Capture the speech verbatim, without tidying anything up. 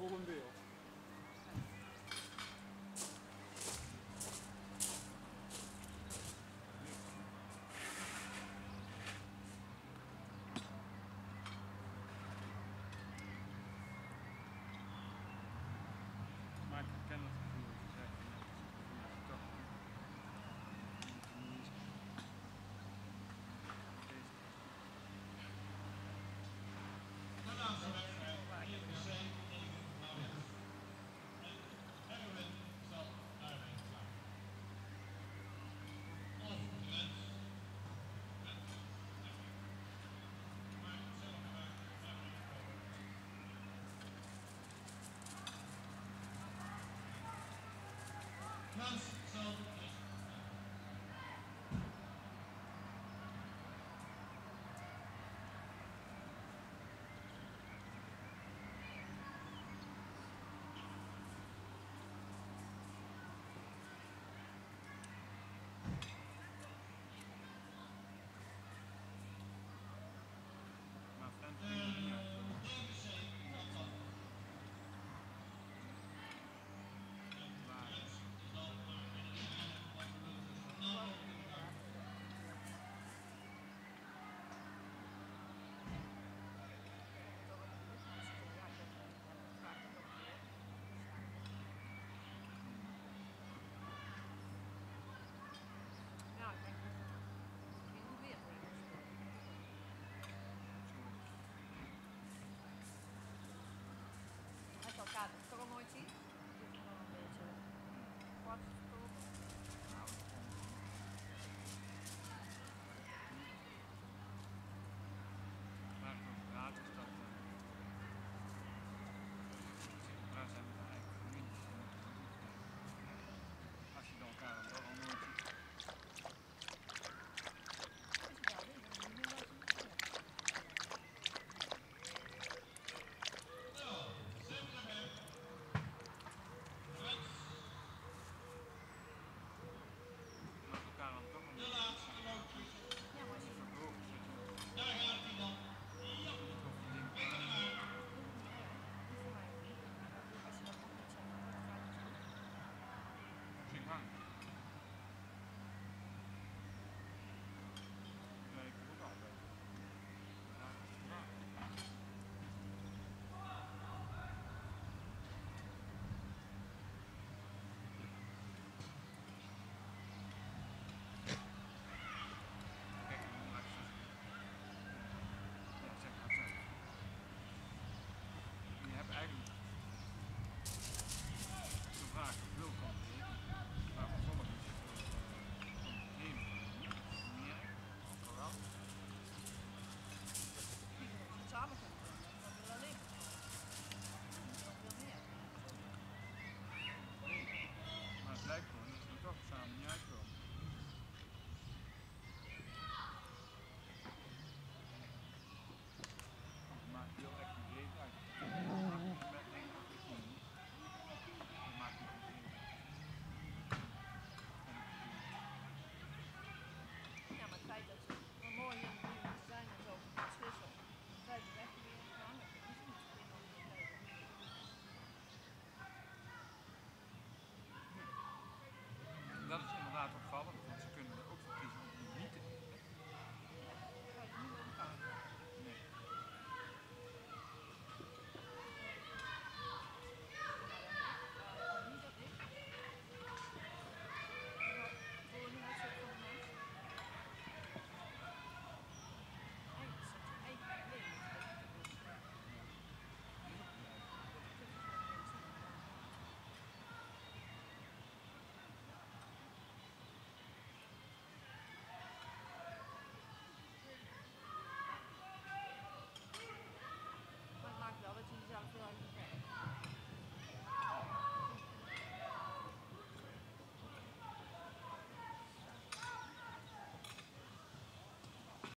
vol in beeld. Maar ik herken het gevoel dat je zegt. Toch. De laatste wedstrijd, I P C tegen Nauwwijk. En Erwin zal Nauwwijk slaan. Alle voor de wens. Met Erwin. Maar zelf gemaakt Erwin komen. Frans zal dus Maar Frans de derde C komt dan. En de wens is dan maar in het wat we nou Ja, ik denk dat het in weer wordt. Hij zal elkaar toch al nooit zien. Dit is wel een beetje kwart.